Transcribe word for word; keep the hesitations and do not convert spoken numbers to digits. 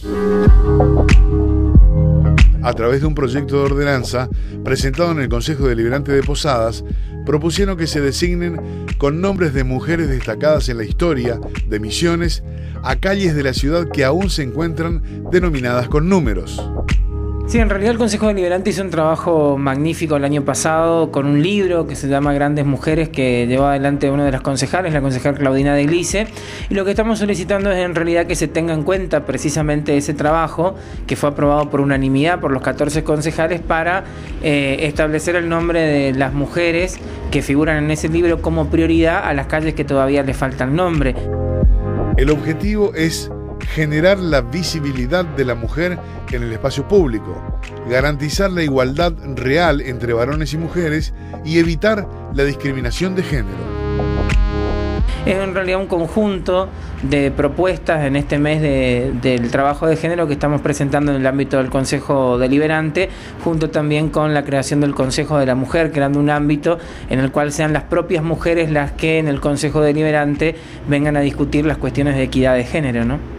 A través de un proyecto de ordenanza presentado en el Consejo Deliberante de Posadas, propusieron que se designen con nombres de mujeres destacadas en la historia de Misiones a calles de la ciudad que aún se encuentran denominadas con números. Sí, en realidad el Consejo Deliberante hizo un trabajo magnífico el año pasado con un libro que se llama Grandes Mujeres, que llevó adelante una de las concejales, la concejal Claudina de Glice, y lo que estamos solicitando es en realidad que se tenga en cuenta precisamente ese trabajo que fue aprobado por unanimidad por los catorce concejales para eh, establecer el nombre de las mujeres que figuran en ese libro como prioridad a las calles que todavía le faltan nombre. El objetivo es generar la visibilidad de la mujer en el espacio público, garantizar la igualdad real entre varones y mujeres y evitar la discriminación de género. Es en realidad un conjunto de propuestas en este mes de, del trabajo de género que estamos presentando en el ámbito del Consejo Deliberante, junto también con la creación del Consejo de la Mujer, creando un ámbito en el cual sean las propias mujeres las que en el Consejo Deliberante vengan a discutir las cuestiones de equidad de género, ¿no?